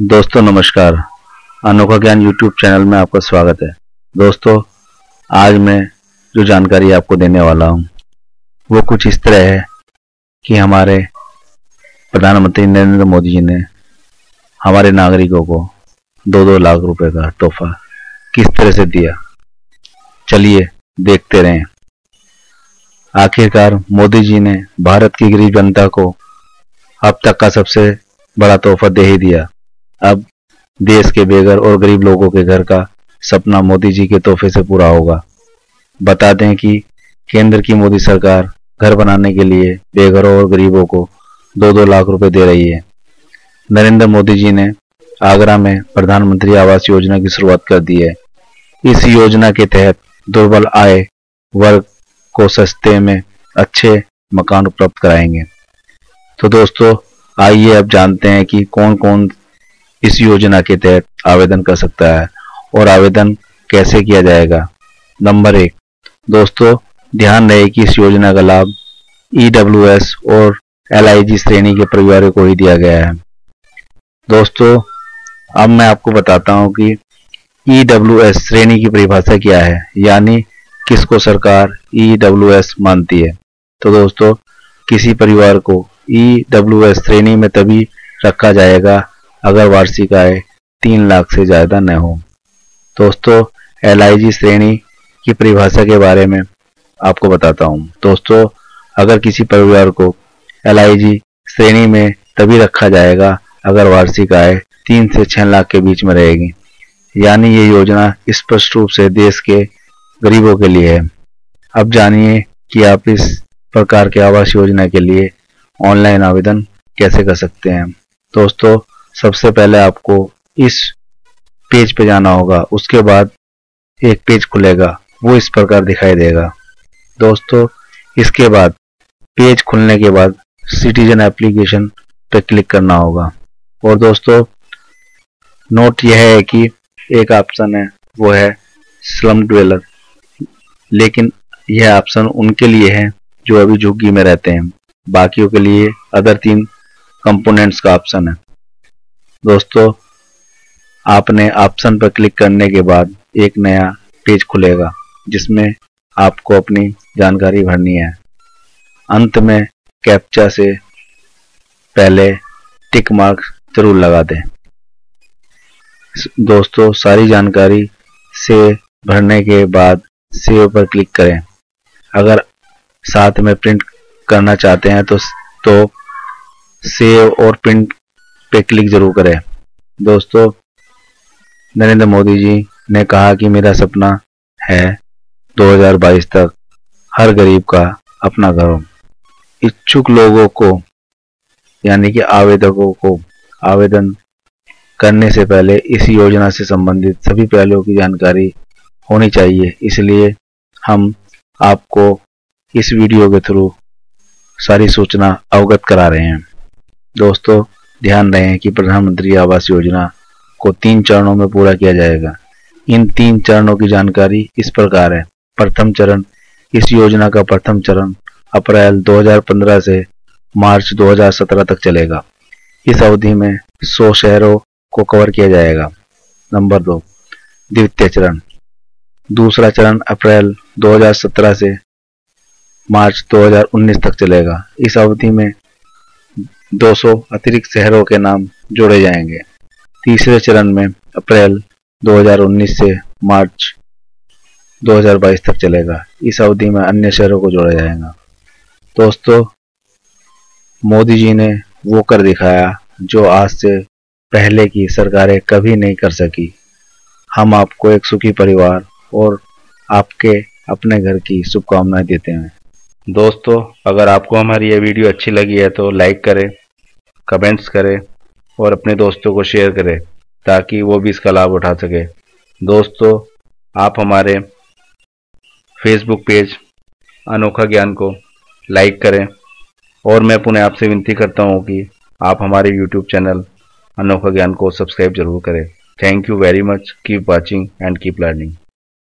दोस्तों नमस्कार। अनोखा ज्ञान यूट्यूब चैनल में आपका स्वागत है। दोस्तों आज मैं जो जानकारी आपको देने वाला हूँ वो कुछ इस तरह है कि हमारे प्रधानमंत्री नरेंद्र मोदी जी ने हमारे नागरिकों को 2-2 लाख रुपए का तोहफा किस तरह से दिया, चलिए देखते रहें। आखिरकार मोदी जी ने भारत की गरीब जनता को अब तक का सबसे बड़ा तोहफा दे ही दिया। अब देश के बेघर और गरीब लोगों के घर का सपना मोदी जी के तोहफे से पूरा होगा। बता दें कि केंद्र की मोदी सरकार घर बनाने के लिए बेघरों और गरीबों को 2-2 लाख रुपए दे रही है। नरेंद्र मोदी जी ने आगरा में प्रधानमंत्री आवास योजना की शुरुआत कर दी है। इस योजना के तहत दुर्बल आय वर्ग को सस्ते में अच्छे मकान उपलब्ध कराएंगे। तो दोस्तों आइए अब जानते हैं कि कौन कौन इस योजना के तहत आवेदन कर सकता है और आवेदन कैसे किया जाएगा। नंबर 1, दोस्तों ध्यान रहे कि इस योजना का लाभ EWS और LIG श्रेणी के परिवारों को ही दिया गया है। दोस्तों अब मैं आपको बताता हूं कि EWS श्रेणी की परिभाषा क्या है, यानी किसको सरकार EWS मानती है। तो दोस्तों किसी परिवार को EWS श्रेणी में तभी रखा जाएगा अगर वार्षिक आय 3 लाख से ज्यादा न हो। दोस्तों LIG श्रेणी की परिभाषा के बारे में आपको बताता हूं। दोस्तों अगर किसी परिवार को LIG श्रेणी में तभी रखा जाएगा अगर वार्षिक आय 3 से 6 लाख के बीच में रहेगी, यानी ये योजना स्पष्ट रूप से देश के गरीबों के लिए है। अब जानिए कि आप इस प्रकार के आवास योजना के लिए ऑनलाइन आवेदन कैसे कर सकते हैं। दोस्तों सबसे पहले आपको इस पेज पे जाना होगा, उसके बाद एक पेज खुलेगा, वो इस प्रकार दिखाई देगा। दोस्तों इसके बाद पेज खुलने के बाद सिटीजन एप्लीकेशन पे क्लिक करना होगा। और दोस्तों नोट यह है कि एक ऑप्शन है वो है स्लम ड्वेलर, लेकिन यह ऑप्शन उनके लिए है जो अभी झुग्गी में रहते हैं, बाकियों के लिए अदर 3 कंपोनेंट्स का ऑप्शन है। दोस्तों आपने ऑप्शन पर क्लिक करने के बाद एक नया पेज खुलेगा जिसमें आपको अपनी जानकारी भरनी है। अंत में कैप्चा से पहले टिक मार्क जरूर लगा दें। दोस्तों सारी जानकारी से भरने के बाद सेव पर क्लिक करें। अगर साथ में प्रिंट करना चाहते हैं तो सेव और प्रिंट पे क्लिक जरूर करें। दोस्तों नरेंद्र मोदी जी ने कहा कि मेरा सपना है 2022 तक हर गरीब का अपना घर हो। इच्छुक लोगों को यानी कि आवेदकों को आवेदन करने से पहले इस योजना से संबंधित सभी पहलुओं की जानकारी होनी चाहिए, इसलिए हम आपको इस वीडियो के थ्रू सारी सूचना अवगत करा रहे हैं। दोस्तों ध्यान रहे कि प्रधानमंत्री आवास योजना को 3 चरणों में पूरा किया जाएगा। इन 3 चरणों की जानकारी इस प्रकार है। प्रथम चरण, इस योजना का प्रथम चरण अप्रैल 2015 से मार्च 2017 तक चलेगा। इस अवधि में 100 शहरों को कवर किया जाएगा। नंबर 2, द्वितीय चरण, दूसरा चरण अप्रैल 2017 से मार्च 2019 तक चलेगा। इस अवधि में 200 अतिरिक्त शहरों के नाम जोड़े जाएंगे। तीसरे चरण में अप्रैल 2019 से मार्च 2022 तक चलेगा। इस अवधि में अन्य शहरों को जोड़ा जाएगा। दोस्तों मोदी जी ने वो कर दिखाया जो आज से पहले की सरकारें कभी नहीं कर सकी। हम आपको एक सुखी परिवार और आपके अपने घर की शुभकामनाएं देते हैं। दोस्तों अगर आपको हमारी यह वीडियो अच्छी लगी है तो लाइक करें, कमेंट्स करें और अपने दोस्तों को शेयर करें ताकि वो भी इसका लाभ उठा सके। दोस्तों आप हमारे फेसबुक पेज अनोखा ज्ञान को लाइक करें और मैं पुनः आपसे विनती करता हूँ कि आप हमारे यूट्यूब चैनल अनोखा ज्ञान को सब्सक्राइब जरूर करें। Thank you very much. Keep watching and keep learning.